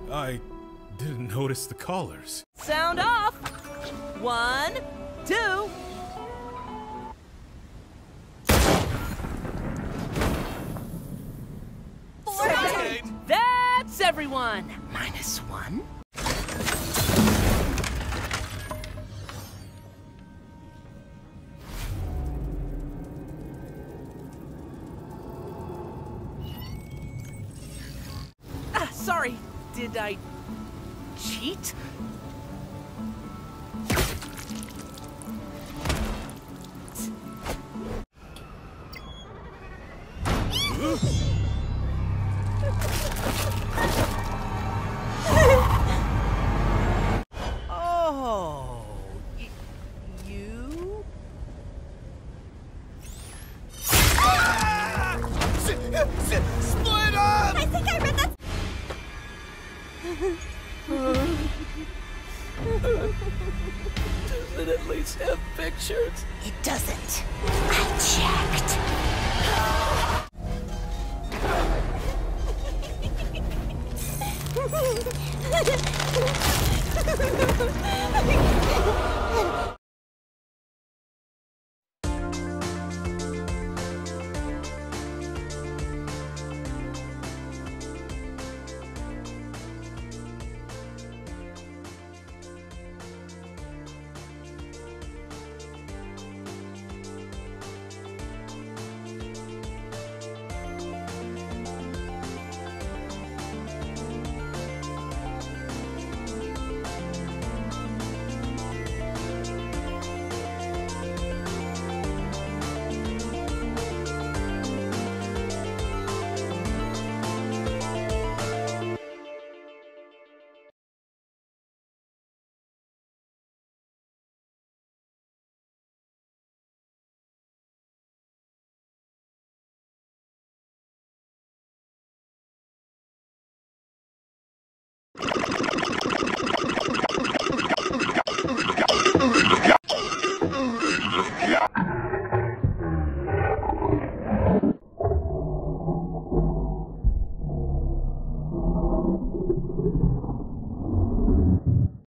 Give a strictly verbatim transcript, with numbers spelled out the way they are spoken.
I didn't notice the collars. Sound off! One, two. Right. That's everyone. Minus one. Ah, sorry. Did I cheat? Oh, y you? Ah! S s split up! I think I read that. Does it at least have pictures? It doesn't. I checked.